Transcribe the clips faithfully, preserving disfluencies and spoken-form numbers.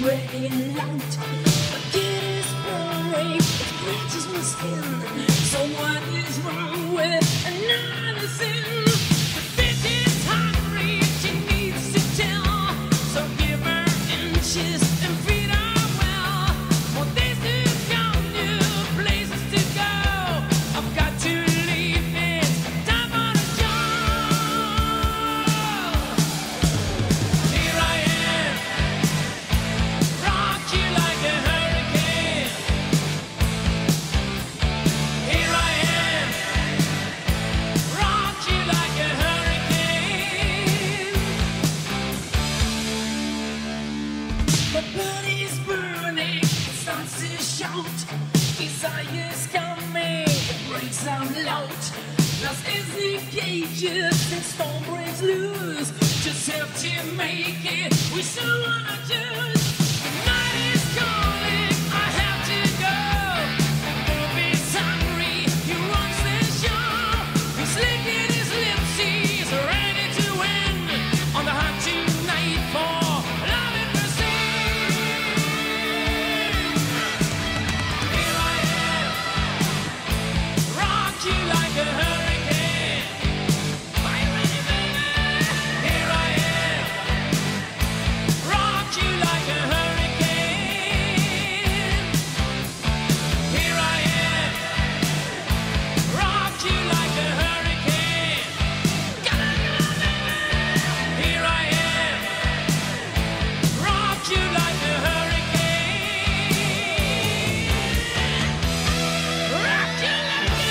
spreading light. The kid is boring, it scratches my skin. So what is wrong with another sin? The bitch is hungry, she needs to tell. So give her inches and feed her well. For days to come, new places to go. I've got to leave this time for the job. Here I am, rock you like a hurricane. Here I am, rock you like a hurricane. The body's burning, it starts to shout. Desire's coming, it breaks out loud. Lost is the cages and storm breaks loose. Just have to make it, we still wanna choose. The night is calling, I have to go. Bob is hungry, he runs the show. He's licking his lips, he's ready to win. On the hunt tonight for love and pursuit. Here I am, rock you like a hurricane. Are you ready, baby? Here I am, rock you like a hurricane. Here I am, rock you like a hurricane. Come on, come on, baby. Here I am, rock you like a hurricane. Rock you like a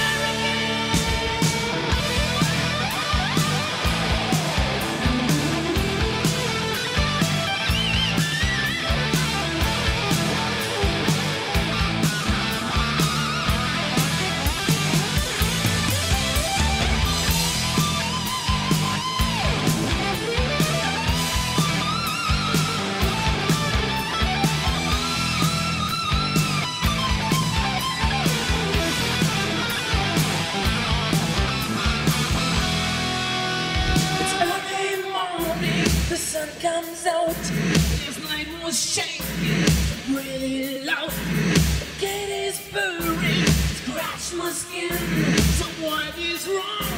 It's early morning, the sun comes out. This night was shaking, really loud. The gate is burning, scratch my skin. So what is wrong